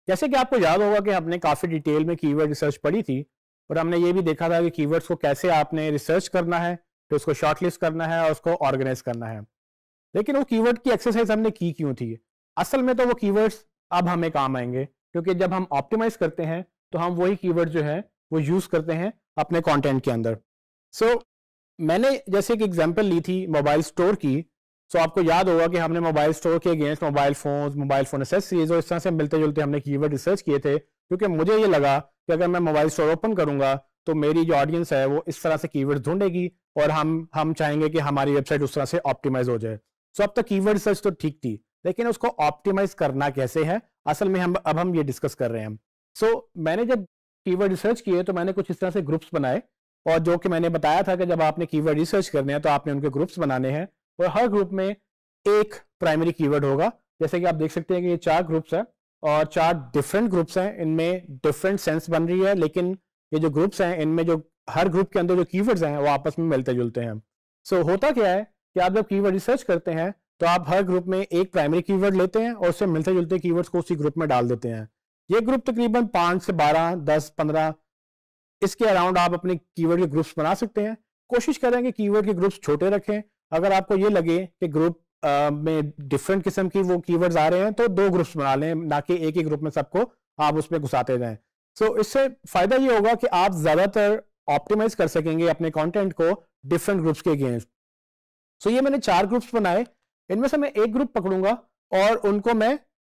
जैसे कि आपको याद होगा कि हमने काफ़ी डिटेल में कीवर्ड रिसर्च पढ़ी थी और हमने ये भी देखा था कि कीवर्ड्स को कैसे आपने रिसर्च करना है, फिर उसको शॉर्टलिस्ट करना है और उसको ऑर्गेनाइज करना है। लेकिन वो कीवर्ड की एक्सरसाइज हमने की क्यों थी? असल में तो वो कीवर्ड्स अब हमें काम आएंगे, क्योंकि जब हम ऑप्टिमाइज करते हैं तो हम वही कीवर्ड जो है वो यूज़ करते हैं अपने कंटेंट के अंदर। सो मैंने जैसे एक एग्जांपल ली थी मोबाइल स्टोर की। सो आपको याद होगा कि हमने मोबाइल स्टोर के अगेंस्ट मोबाइल फ़ोन एसेसरीज और इस तरह से मिलते जुलते हमने कीवर्ड रिसर्च किए थे, क्योंकि मुझे ये लगा कि अगर मैं मोबाइल स्टोर ओपन करूंगा तो मेरी जो ऑडियंस है वो इस तरह से कीवर्ड ढूंढेगी और हम चाहेंगे कि हमारी वेबसाइट उस तरह से ऑप्टिमाइज हो जाए। सो अब तक कीवर्ड रिसर्च तो ठीक थी, लेकिन उसको ऑप्टिमाइज करना कैसे है, असल में हम ये डिस्कस कर रहे हैं। सो मैंने जब कीवर्ड रिसर्च किए तो मैंने कुछ इस तरह से ग्रुप्स बनाए, और जो कि मैंने बताया था कि जब आपने कीवर्ड रिसर्च करने हैं तो आपने उनके ग्रुप्स बनाने हैं और हर ग्रुप में एक प्राइमरी कीवर्ड होगा। जैसे कि आप देख सकते हैं कि ये 4 ग्रुप्स हैं और 4 डिफरेंट ग्रुप्स हैं, इनमें डिफरेंट सेंस बन रही है, लेकिन ये जो ग्रुप्स हैं इनमें जो हर ग्रुप के अंदर जो कीवर्ड्स हैं वो आपस में मिलते जुलते हैं। सो होता क्या है कि आप जब कीवर्ड रिसर्च करते हैं तो आप हर ग्रुप में एक प्राइमरी कीवर्ड लेते हैं और उससे मिलते जुलते कीवर्ड्स को उसी ग्रुप में डाल देते हैं। ये ग्रुप तकरीबन 5 से 12, 10, 15 इसके अराउंड आप अपने कीवर्ड के ग्रुप्स बना सकते हैं। कोशिश करें कि कीवर्ड के ग्रुप्स छोटे रखें। अगर आपको ये लगे कि ग्रुप में डिफरेंट किस्म की वो कीवर्ड्स आ रहे हैं तो 2 ग्रुप्स बना लें, ना कि एक ही ग्रुप में सबको आप उसमें घुसाते जाएं। सो इससे फायदा ये होगा कि आप ज्यादातर ऑप्टिमाइज कर सकेंगे अपने कंटेंट को डिफरेंट ग्रुप्स के अगेंस्ट। सो ये मैंने 4 ग्रुप्स बनाए, इनमें से मैं एक ग्रुप पकड़ूंगा और उनको मैं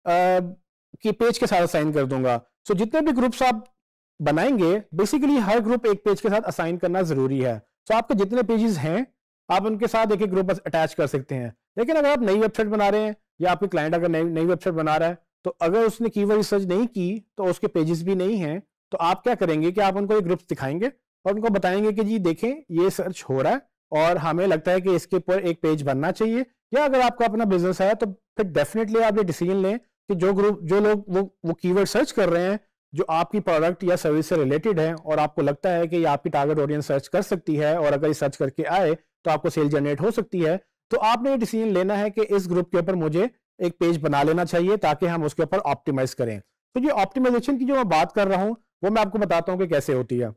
की पेज के साथ असाइन कर दूंगा। सो जितने भी ग्रुप्स आप बनाएंगे बेसिकली हर ग्रुप एक पेज के साथ असाइन करना जरूरी है। सो आपके जितने पेजेस हैं आप उनके साथ एक एक ग्रुप अटैच कर सकते हैं। लेकिन अगर आप नई वेबसाइट बना रहे हैं या आपके क्लाइंट अगर नई वेबसाइट बना रहा है तो अगर उसने कीवर्ड रिसर्च नहीं की तो उसके पेजेस भी नहीं हैं, तो आप क्या करेंगे कि आप उनको एक ग्रुप दिखाएंगे और उनको बताएंगे कि जी देखें ये सर्च हो रहा है और हमें लगता है कि इसके ऊपर एक पेज बनना चाहिए। या अगर आपका अपना बिजनेस है तो फिर डेफिनेटली आप ये डिसीजन लें कि जो लोग वो कीवर्ड सर्च कर रहे हैं जो आपकी प्रोडक्ट या सर्विस से रिलेटेड है और आपको लगता है कि ये आपकी टारगेट ऑडियंस सर्च कर सकती है और अगर ये सर्च करके आए तो आपको सेल जनरेट हो सकती है, तो आपने ये डिसीजन लेना है कि इस ग्रुप के ऊपर मुझे एक पेज बना लेना चाहिए ताकि हम उसके ऊपर ऑप्टिमाइज करें। तो ये ऑप्टिमाइजेशन की जो मैं बात कर रहा हूं वो मैं आपको बताता हूं कि कैसे होती है।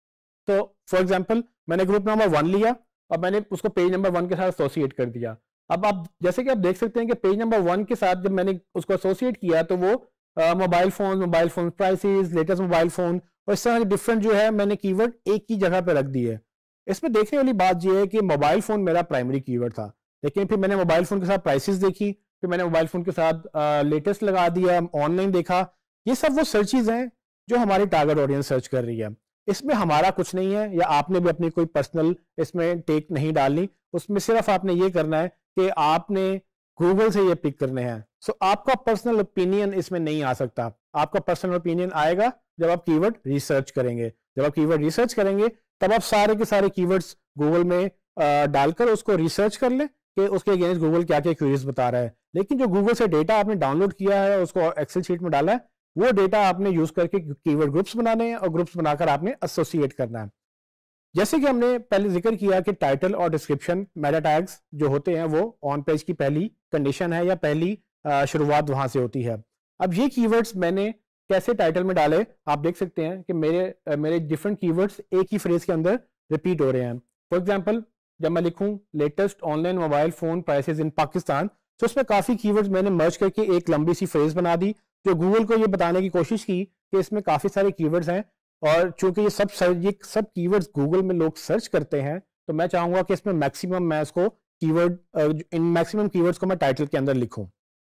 तो फॉर एग्जांपल मैंने ग्रुप नंबर 1 लिया और मैंने उसको पेज नंबर 1 के साथ एसोसिएट कर दिया। अब आप जैसे कि आप देख सकते हैं कि पेज नंबर 1 के साथ जब मैंने उसको एसोसिएट किया तो वो mobile phone prices, latest mobile phone और इस तरह के डिफरेंट जो है मैंने कीवर्ड एक ही जगह पे रख दिए। इसमें देखने वाली बात यह है कि मोबाइल फोन मेरा प्राइमरी कीवर्ड था, लेकिन फिर मैंने मोबाइल फोन के साथ प्राइसेस देखी, फिर मैंने मोबाइल फोन के साथ लेटेस्ट लगा दिया, ऑनलाइन देखा। ये सब वो सर्चेज हैं जो हमारी टारगेट ऑडियंस सर्च कर रही है। इसमें हमारा कुछ नहीं है या आपने भी अपनी कोई पर्सनल इसमें टेक नहीं डालनी। उसमें सिर्फ आपने ये करना है कि आपने गूगल से ये पिक करने हैं। सो आपका पर्सनल ओपिनियन इसमें नहीं आ सकता। आपका पर्सनल ओपिनियन आएगा जब आप कीवर्ड रिसर्च करेंगे। जब आप कीवर्ड रिसर्च करेंगे तब आप सारे के सारे कीवर्ड्स गूगल में डालकर उसको रिसर्च कर लें कि उसके अगेंस्ट गूगल क्या क्या क्वेरीज बता रहा है। लेकिन जो गूगल से डेटा आपने डाउनलोड किया है उसको एक्सेल शीट में डाला है, वो डेटा आपने यूज करके कीवर्ड ग्रुप्स बनाने हैं और ग्रुप्स बनाकर आपने एसोसिएट करना है। जैसे कि हमने पहले जिक्र किया कि टाइटल और डिस्क्रिप्शन मेटा टैग्स जो होते हैं वो ऑन पेज की पहली कंडीशन है या पहली शुरुआत वहां से होती है। अब ये कीवर्ड्स मैंने कैसे टाइटल में डाले आप देख सकते हैं कि मेरे डिफरेंट कीवर्ड्स एक ही फ्रेज के अंदर रिपीट हो रहे हैं। फॉर एग्जांपल जब मैं लिखूं latest online mobile phone prices in Pakistan, तो उसमें काफी कीवर्ड्स मैंने मर्ज करके एक लंबी सी फ्रेज बना दी जो गूगल को ये बताने की कोशिश की कि इसमें काफी सारे कीवर्ड्स हैं और चूंकि ये सब कीवर्ड्स गूगल में लोग सर्च करते हैं तो मैं चाहूंगा कि इसमें मैक्सिमम मैं इसको इन मैक्सिमम कीवर्ड्स को मैं टाइटल के अंदर लिखूं।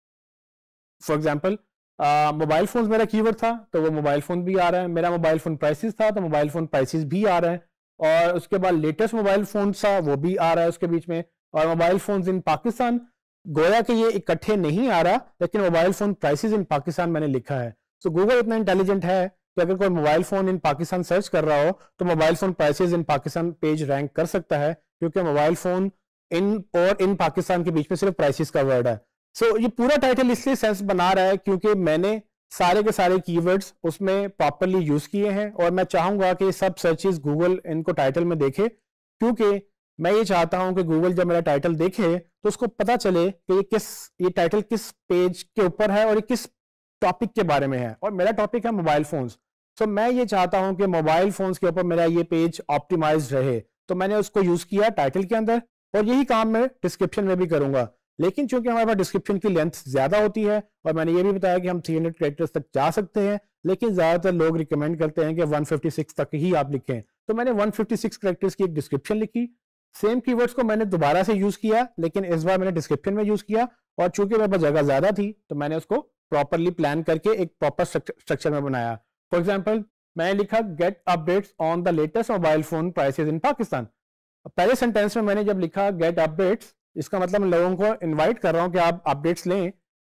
फॉर एग्जांपल मोबाइल फोन मेरा कीवर्ड था तो वो मोबाइल फोन भी आ रहा है, मेरा मोबाइल फोन प्राइसेस था तो मोबाइल फोन प्राइसेस भी आ रहा है, और उसके बाद लेटेस्ट मोबाइल फोन था वो भी आ रहा है उसके बीच में, और मोबाइल फोन इन पाकिस्तान गोया कि ये इकट्ठे नहीं आ रहा लेकिन mobile phone prices in Pakistan मैंने लिखा है। सो गूगल इतना इंटेलिजेंट है कि अगर कोई mobile phone in Pakistan search कर रहा हो तो mobile phone prices in Pakistan page rank कर सकता है, क्योंकि मोबाइल फोन इन पाकिस्तान के बीच में सिर्फ प्राइसेस का वर्ड है। सो ये पूरा टाइटल इसलिए सेंस बना रहा है क्योंकि मैंने सारे के सारे कीवर्ड्स उसमें प्रॉपरली यूज किए हैं और मैं चाहूंगा कि सब सर्चेस गूगल इनको टाइटल में देखे, क्योंकि मैं ये चाहता हूं कि गूगल जब मेरा टाइटल देखे तो उसको पता चले कि ये टाइटल किस पेज के ऊपर है और ये किस टॉपिक के बारे में है और मेरा टॉपिक है मोबाइल फोन्स। सो मैं ये चाहता हूं कि मोबाइल फोन्स के ऊपर मेरा ये पेज ऑप्टिमाइज रहे, तो मैंने उसको यूज किया टाइटल के अंदर और यही काम मैं डिस्क्रिप्शन में भी करूंगा। लेकिन चूंकि हमारे पास डिस्क्रिप्शन की लेंथ ज्यादा होती है और मैंने ये भी बताया कि हम 300 कैरेक्टर्स तक जा सकते हैं, लेकिन ज्यादातर लोग रिकमेंड करते हैं कि 156 तक ही आप लिखें, तो मैंने 156 कैरेक्टर्स की एक डिस्क्रिप्शन लिखी। सेम कीवर्ड्स को मैंने दोबारा से यूज किया, लेकिन इस बार मैंने डिस्क्रिप्शन में यूज किया और चूंकि मेरे पास जगह ज्यादा थी तो मैंने उसको प्रॉपरली प्लान करके एक प्रॉपर स्ट्रक्चर में बनाया। फॉर एग्जाम्पल मैंने लिखा get updates on the latest mobile phone prices in Pakistan. पहले सेंटेंस में मैंने जब लिखा गेट अपडेट्स, इसका मतलब मैं लोगों को इनवाइट कर रहा हूं कि आप अपडेट्स लें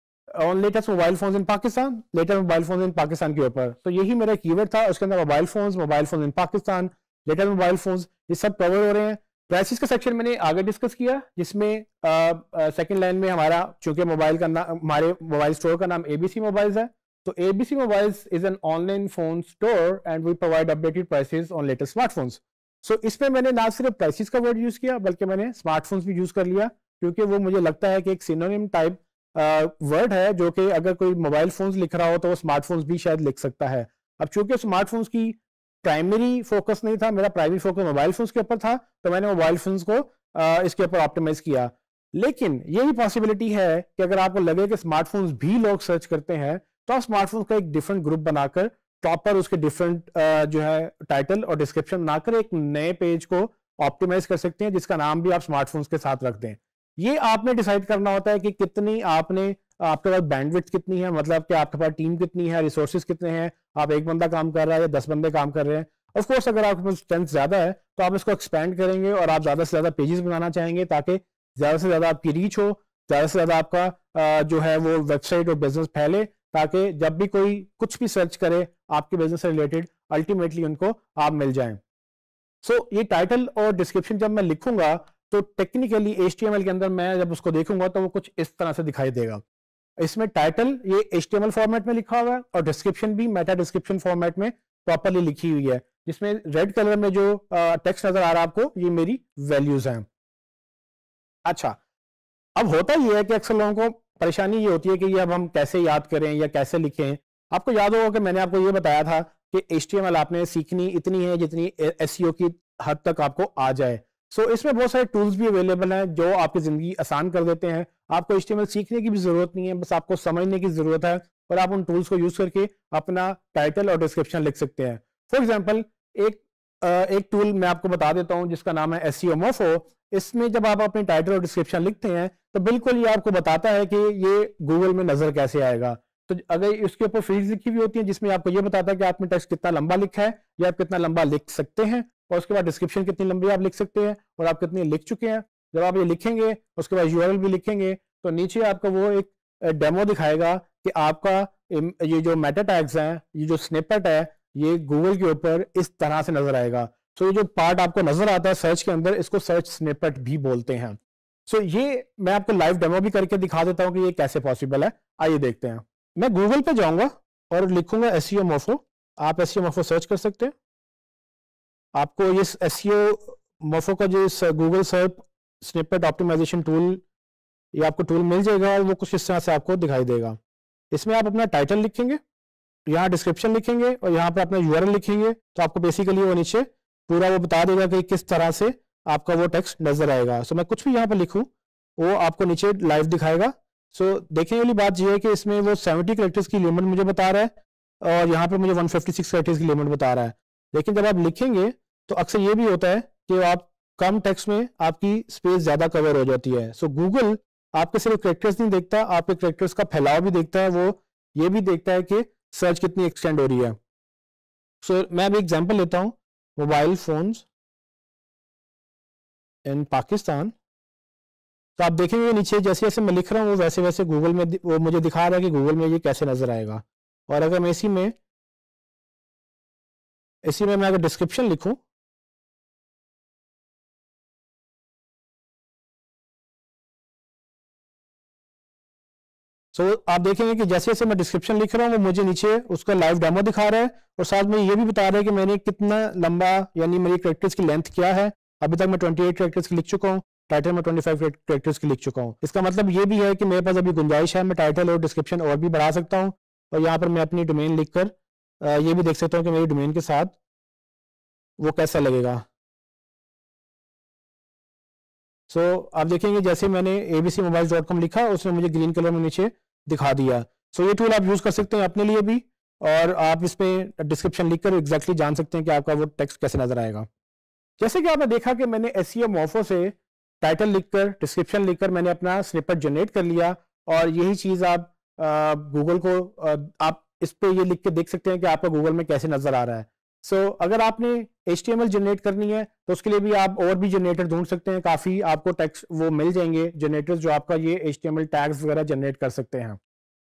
on latest mobile phones in Pakistan, latest mobile phones in Pakistan के ऊपर। तो यही मेरा कीवर्ड था, उसके अंदर mobile phones in Pakistan, latest mobile phones, ये सब कवर हो रहे हैं। प्राइसेस का सेक्शन मैंने आगे डिस्कस किया, जिसमें सेकंड लाइन में हमारा चूंकि मोबाइल का नाम, हमारे मोबाइल स्टोर का नाम एबीसी मोबाइल्स है, तो ABC mobiles is an online phone store and we provide updated prices on latest smartphones. So इसमें मैंने ना सिर्फ प्राइसेस का वर्ड यूज किया बल्कि मैंने स्मार्टफोन्स भी यूज कर लिया, क्योंकि वो मुझे लगता है कि एक सिनोनिम टाइप वर्ड है जो कि अगर कोई मोबाइल फोन्स लिख रहा हो तो वो स्मार्टफोन्स भी शायद लिख सकता है। अब चूंकि स्मार्टफोन्स की प्राइमरी फोकस नहीं था, मेरा प्राइमरी फोकस मोबाइल फोन्स के ऊपर था, तो मैंने मोबाइल फोन्स को इसके ऊपर ऑप्टिमाइज किया। लेकिन ये भी पॉसिबिलिटी है कि अगर आपको लगे कि स्मार्टफोन्स भी लोग सर्च करते हैं तो आप स्मार्टफोन्स का एक डिफरेंट ग्रुप बनाकर टॉप पर उसके डिफरेंट जो है टाइटल और डिस्क्रिप्शन बनाकर एक नए पेज को ऑप्टिमाइज कर सकते हैं, जिसका नाम भी आप स्मार्टफोन्स के साथ रख दें। ये आपने डिसाइड करना होता है कि कितनी आपने, आपके पास बैंडविड्थ कितनी है, मतलब कि आपके पास टीम कितनी है, रिसोर्सेज कितने हैं, आप एक बंदा काम कर रहा है या 10 बंदे काम कर रहे हैं। ऑफ कोर्स अगर आपके पास स्ट्रेंथ ज्यादा है तो आप इसको एक्सपेंड करेंगे और आप ज्यादा से ज्यादा पेजेस बनाना चाहेंगे ताकि ज्यादा से ज्यादा आपकी रीच हो, ज्यादा से ज्यादा आपका जो है वो वेबसाइट और बिजनेस फैले, ताकि जब भी कोई कुछ भी सर्च करे आपके बिजनेस से रिलेटेड अल्टीमेटली उनको आप मिल जाएं। सो ये टाइटल और डिस्क्रिप्शन जब मैं लिखूंगा तो टेक्निकली HTML के अंदर मैं जब उसको देखूंगा तो वो कुछ इस तरह से दिखाई देगा। इसमें टाइटल ये HTML फॉर्मेट में लिखा हुआ है और डिस्क्रिप्शन भी मेटा डिस्क्रिप्शन फॉर्मेट में प्रॉपरली लिखी हुई है, जिसमें रेड कलर में जो टेक्स्ट नजर आ रहा है आपको, ये मेरी वैल्यूज हैं। अच्छा, अब होता ये है कि अक्सर लोगों को परेशानी ये होती है कि ये अब हम कैसे याद करें या कैसे लिखें। आपको याद होगा कि मैंने आपको ये बताया था कि HTML आपने सीखनी इतनी है जितनी SEO की हद तक आपको आ जाए। सो इसमें बहुत सारे टूल्स भी अवेलेबल हैं जो आपकी ज़िंदगी आसान कर देते हैं। आपको HTML सीखने की भी ज़रूरत नहीं है, बस आपको समझने की ज़रूरत है और आप उन टूल्स को यूज़ करके अपना टाइटल और डिस्क्रिप्शन लिख सकते हैं। फॉर एग्जाम्पल एक टूल मैं आपको बता देता हूं जिसका नाम है SEO Mofo। इसमें जब आप अपनी टाइटल और डिस्क्रिप्शन लिखते हैं तो बिल्कुल ये आपको बताता है कि ये गूगल में नजर कैसे आएगा। तो अगर इसके ऊपर फील्ड्स लिखी हुई होती हैं जिसमें आपको ये बताता है कि आपने टेक्स्ट कितना लंबा लिखा है या आप कितना लंबा लिख सकते हैं, और उसके बाद डिस्क्रिप्शन कितनी लंबी आप लिख सकते हैं और आप कितनी लिख चुके हैं। जब आप ये लिखेंगे उसके बाद URL भी लिखेंगे तो नीचे आपको वो एक डेमो दिखाएगा कि आपका ये जो मेटा टैग्स हैं, ये जो स्निपेट है, ये गूगल के ऊपर इस तरह से नजर आएगा। सो ये जो पार्ट आपको नजर आता है सर्च के अंदर, इसको सर्च स्निपेट भी बोलते हैं। सो ये मैं आपको लाइव डेमो भी करके दिखा देता हूं कि ये कैसे पॉसिबल है। आइए देखते हैं। मैं गूगल पे जाऊंगा और लिखूंगा SEO Mofo। आप SEO Mofo सर्च कर सकते हैं। आपको ये SEO Mofo का जो Google search snippet optimisation tool, ये आपको टूल मिल जाएगा और वो कुछ इस तरह से आपको दिखाई देगा। इसमें आप अपना टाइटल लिखेंगे, यहाँ डिस्क्रिप्शन लिखेंगे और यहाँ पे अपना URL लिखेंगे, तो आपको बेसिकली वो नीचे पूरा वो बता देगा कि किस तरह से आपका वो टेक्स्ट नजर आएगा। सो मैं कुछ भी यहाँ पर लिखूँ वो आपको नीचे लाइव दिखाएगा। सो देखने वाली बात यह है कि इसमें वो 70 कैरेक्टर्स की लिमिट मुझे बता रहा है और यहाँ पे मुझे 156 कैरेक्टर्स की लिमिट बता रहा है। लेकिन जब आप लिखेंगे तो अक्सर ये भी होता है कि आप कम टेक्स्ट में आपकी स्पेस ज्यादा कवर हो जाती है। सो गूगल आपके सिर्फ कैरेक्टर्स नहीं देखता, आपके कैरेक्टर्स का फैलाव भी देखता है, वो ये भी देखता है कि सर्च कितनी एक्सटेंड हो रही है। सो मैं अभी एग्जांपल लेता हूं, मोबाइल फोन्स इन पाकिस्तान। तो आप देखेंगे नीचे जैसे जैसे मैं लिख रहा हूँ वैसे वैसे गूगल में वो मुझे दिखा रहा है कि गूगल में ये कैसे नजर आएगा। और अगर मैं इसी में मैं अगर डिस्क्रिप्शन लिखूं, सो आप देखेंगे कि जैसे जैसे मैं डिस्क्रिप्शन लिख रहा हूँ वो मुझे नीचे उसका लाइव डेमो दिखा रहा है और साथ में ये भी बता रहा है कि मैंने कितना लंबा, यानी मेरी कैरेक्टर्स की लेंथ क्या है। अभी तक मैं 28 कैरेक्टर्स की लिख चुका हूँ, टाइटल में 25 कैरेक्टर्स की लिख चुका हूँ। इसका मतलब ये भी है कि मेरे पास अभी गुंजाइश है, मैं टाइटल और डिस्क्रिप्शन और भी बढ़ा सकता हूँ। और यहाँ पर मैं अपनी डोमेन लिखकर ये भी देख सकता हूँ कि मेरी डोमेन के साथ वो कैसा लगेगा। सो आप देखेंगे जैसे मैंने abcmobiles.com लिखा, उसने मुझे ग्रीन कलर में नीचे दिखा दिया। सो ये टूल आप यूज़ कर सकते हैं अपने लिए भी, और आप इसमें डिस्क्रिप्शन लिखकर एग्जैक्टली जान सकते हैं कि आपका वो टेक्स्ट कैसे नजर आएगा। जैसे कि आपने देखा कि मैंने SEO मोफो से टाइटल लिखकर, डिस्क्रिप्शन लिखकर मैंने अपना स्निपेट जनरेट कर लिया, और यही चीज़ आप गूगल को आप इस पे ये लिख के देख सकते हैं कि आपका गूगल में कैसे नजर आ रहा है। सो अगर आपने HTML जनरेट करनी है तो उसके लिए भी आप और भी जनरेटर ढूंढ सकते हैं, काफ़ी आपको टेक्स्ट वो मिल जाएंगे जनरेटर्स जो आपका ये HTML टैग्स वगैरह जनरेट कर सकते हैं।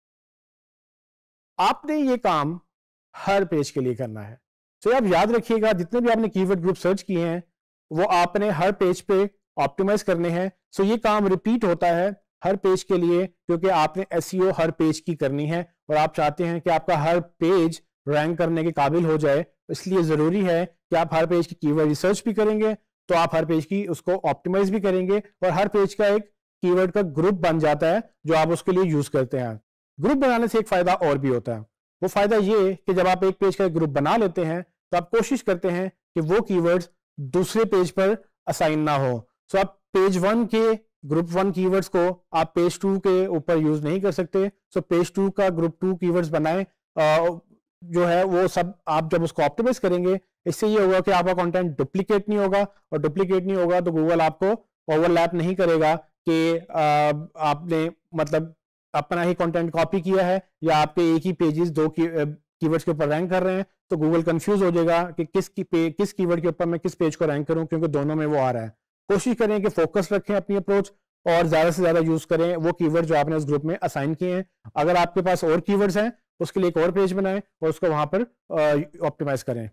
आपने ये काम हर पेज के लिए करना है। तो आप याद रखिएगा, जितने भी आपने कीवर्ड ग्रुप सर्च किए हैं वो आपने हर पेज पे ऑप्टिमाइज करने हैं। सो ये काम रिपीट होता है हर पेज के लिए, क्योंकि आपने SEO हर पेज की करनी है और आप चाहते हैं कि आपका हर पेज रैंक करने के काबिल हो जाए। इसलिए ज़रूरी है कि आप हर पेज की कीवर्ड रिसर्च भी करेंगे, तो आप हर पेज की उसको ऑप्टिमाइज भी करेंगे, और हर पेज का एक कीवर्ड का ग्रुप बन जाता है जो आप उसके लिए यूज़ करते हैं। ग्रुप बनाने से एक फ़ायदा और भी होता है। वो फ़ायदा ये कि जब आप एक पेज का ग्रुप बना लेते हैं तो आप कोशिश करते हैं कि वो कीवर्ड्स दूसरे पेज पर असाइन ना हो। सो आप पेज 1 के ग्रुप 1 कीवर्ड्स को आप पेज 2 के ऊपर यूज़ नहीं कर सकते। सो पेज 2 का ग्रुप 2 कीवर्ड्स बनाएं, जो है वो सब आप जब उसको ऑप्टिमाइज करेंगे, इससे ये होगा कि आपका कंटेंट डुप्लीकेट नहीं होगा, और डुप्लीकेट नहीं होगा तो गूगल आपको ओवरलैप नहीं करेगा कि आपने मतलब अपना ही कंटेंट कॉपी किया है या आपके एक ही पेजेस दो कीवर्ड्स के ऊपर रैंक कर रहे हैं। तो गूगल कंफ्यूज हो जाएगा कि किस कीवर्ड के ऊपर मैं किस पेज को रैंक करूं, क्योंकि दोनों में वो आ रहा है। कोशिश करें कि फोकस रखें अपनी अप्रोच, और ज्यादा से ज्यादा यूज करें वो कीवर्ड जो आपने उस ग्रुप में असाइन किए हैं। अगर आपके पास और कीवर्ड्स हैं उसके लिए एक और पेज बनाएं और उसको वहां पर ऑप्टिमाइज करें।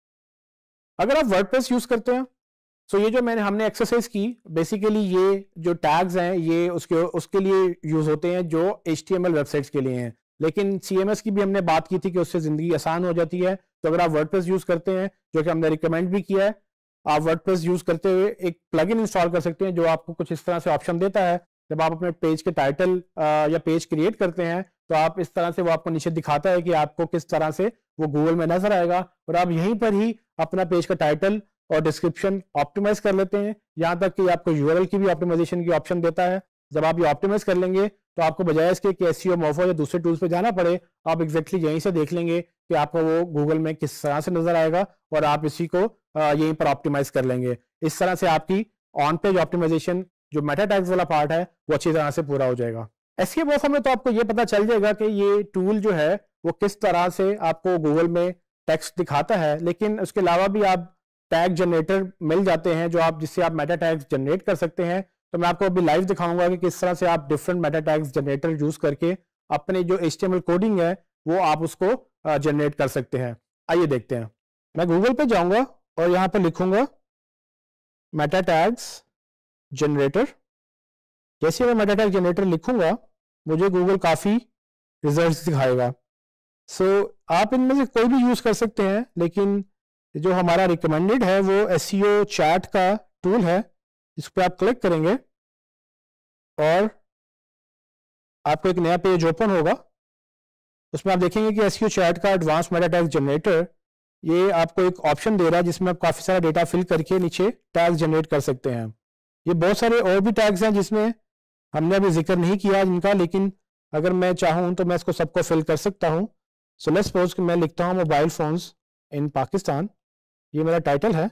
अगर आप वर्डप्रेस यूज करते हैं, सो ये जो हमने एक्सरसाइज की, बेसिकली ये जो टैग्स हैं ये उसके लिए यूज होते हैं जो HTML वेबसाइट्स के लिए हैं, लेकिन CMS की भी हमने बात की थी कि उससे जिंदगी आसान हो जाती है। तो अगर आप वर्डप्रेस यूज करते हैं, जो कि हमने रिकमेंड भी किया है, आप वर्डप्रेस यूज करते हुए एक प्लगइन इंस्टॉल कर सकते हैं जो आपको कुछ इस तरह से ऑप्शन देता है। जब आप अपने पेज के टाइटल या पेज क्रिएट करते हैं तो आप इस तरह से वो आपको नीचे दिखाता है कि आपको किस तरह से वो गूगल में नजर आएगा, और आप यहीं पर ही अपना पेज का टाइटल और डिस्क्रिप्शन ऑप्टिमाइज कर लेते हैं, यहाँ तक कि आपको URL की भी ऑप्टिमाइजेशन की ऑप्शन देता है। जब आप ये ऑप्टिमाइज कर लेंगे तो आपको बजाय इसके कि SEO मोफो या दूसरे टूल्स पे जाना पड़े, आप एग्जैक्टली यहीं से देख लेंगे कि आपको वो गूगल में किस तरह से नजर आएगा, और आप इसी को यहीं पर ऑप्टिमाइज कर लेंगे। इस तरह से आपकी ऑन पेज ऑप्टिमाइजेशन जो मेटा टैग्स वाला पार्ट है वो अच्छी तरह से पूरा हो जाएगा। SEO मोफो में तो आपको ये पता चल जाएगा कि ये टूल जो है वो किस तरह से आपको गूगल में टेक्स्ट दिखाता है, लेकिन उसके अलावा भी आप टैग जनरेटर मिल जाते हैं जिससे आप मेटा टैग्स जनरेट कर सकते हैं। तो मैं आपको अभी लाइव दिखाऊंगा कि किस तरह से आप different meta tags generator use करके अपने जो HTML कोडिंग है वो आप उसको जनरेट कर सकते हैं। आइए देखते हैं। मैं गूगल पे जाऊंगा और यहाँ पर लिखूंगा मेटा टैग्स जनरेटर। जैसे मैं मेटा टैग जनरेटर लिखूंगा मुझे गूगल काफ़ी रिजल्ट्स दिखाएगा। सो आप इनमें से कोई भी यूज़ कर सकते हैं, लेकिन जो हमारा रिकमेंडेड है वो SEO चैट का टूल है। इस पर आप क्लिक करेंगे और आपको एक नया पेज ओपन होगा। उसमें आप देखेंगे कि SEO चैट का एडवांस मेटा टैग जनरेटर, ये आपको एक ऑप्शन दे रहा है जिसमें आप काफ़ी सारा डेटा फिल करके नीचे टैग जनरेट कर सकते हैं। ये बहुत सारे और भी टैग्स हैं जिसमें हमने अभी जिक्र नहीं किया इनका, लेकिन अगर मैं चाहूँ तो मैं इसको सबको फिल कर सकता हूँ। सो लेट्स सपोज कि मैं लिखता हूँ मोबाइल फोन्स इन पाकिस्तान, ये मेरा टाइटल है,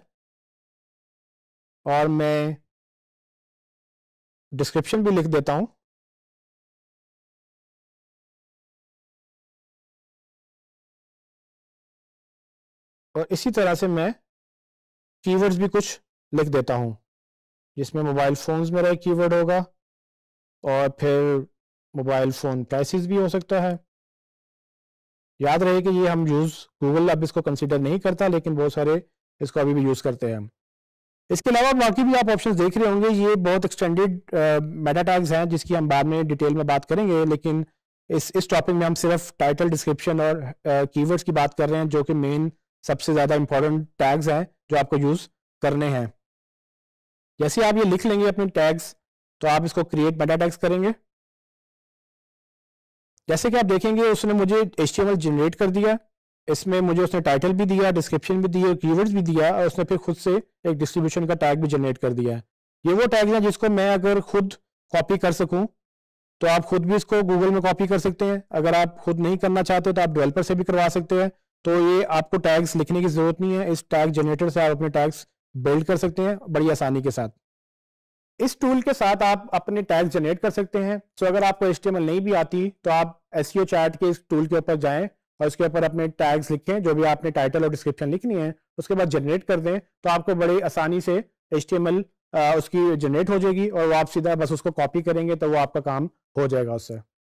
और मैं डिस्क्रिप्शन भी लिख देता हूँ। और इसी तरह से मैं कीवर्ड्स भी कुछ लिख देता हूँ, जिसमें मोबाइल फोन्स मेरा एक कीवर्ड होगा, और फिर मोबाइल फ़ोन प्राइसेस भी हो सकता है। याद रहे कि ये हम गूगल अब इसको कंसिडर नहीं करता, लेकिन बहुत सारे इसको अभी भी यूज़ करते हैं। इसके अलावा बाकी भी आप ऑप्शंस देख रहे होंगे, ये बहुत एक्सटेंडेड मेटा टैग्स हैं जिसकी हम बाद में डिटेल में बात करेंगे, लेकिन इस टॉपिक में हम सिर्फ टाइटल, डिस्क्रिप्शन और कीवर्ड्स की बात कर रहे हैं, जो कि मेन सबसे ज़्यादा इंपॉर्टेंट टैग्स हैं जो आपको यूज़ करने हैं। जैसे आप ये लिख लेंगे अपने टैग्स, तो आप इसको क्रिएट मेटा टैग्स करेंगे। जैसे कि आप देखेंगे उसने मुझे HTML जनरेट कर दिया, इसमें मुझे उसने टाइटल भी दिया, डिस्क्रिप्शन भी दिया, कीवर्ड्स भी दिया, और उसने फिर खुद से एक डिस्ट्रीब्यूशन का टैग भी जनरेट कर दिया है। ये वो टैग है जिसको मैं अगर खुद कॉपी कर सकूं तो आप खुद भी इसको गूगल में कॉपी कर सकते हैं। अगर आप खुद नहीं करना चाहते तो आप डेवलपर से भी करवा सकते हैं। तो ये आपको टैग्स लिखने की ज़रूरत नहीं है, इस टैग जनरेटर से आप अपने टैग्स बिल्ड कर सकते हैं बड़ी आसानी के साथ। इस टूल के साथ आप अपने टैग्स जनरेट कर सकते हैं। तो अगर आपको HTML नहीं भी आती तो आप SEO चैट के इस टूल के ऊपर जाएं और उसके ऊपर अपने टैग्स लिखें, जो भी आपने टाइटल और डिस्क्रिप्शन लिखनी है, उसके बाद जनरेट कर दें तो आपको बड़ी आसानी से HTML उसकी जनरेट हो जाएगी और वो आप सीधा बस उसको कॉपी करेंगे तो वो आपका काम हो जाएगा उससे।